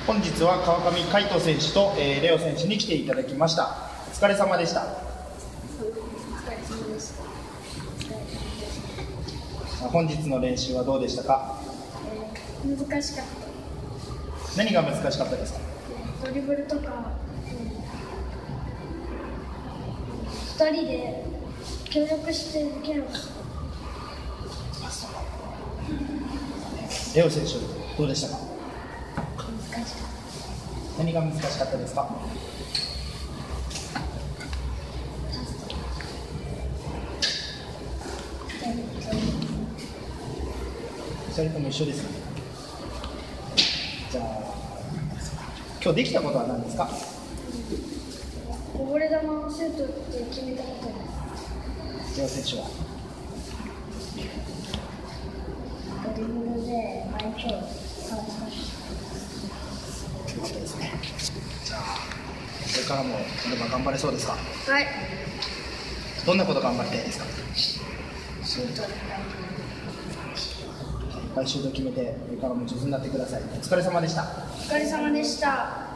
本日は川上海斗選手と、レオ選手に来ていただきました。お疲れ様でした。本日の練習はどうでしたか？ 難しかった。 何が難しかったですか？ ドリブルとか、2人で協力してできるのか。 レオ選手どうでしたか？ 難しかった。 何が難しかったですか？2人とも一緒ですね。じゃあ今日できたことは何ですか？ こぼれ球をシュートって決めたことです。 レオ選手はドリブルで相手をかわしました。 ということですね。じゃあこれからも頑張れそうですか？ はい。 どんなこと頑張りたいですか？ シュートでシュート決めてこれからも上手になってください。お疲れ様でした。 お疲れ様でした。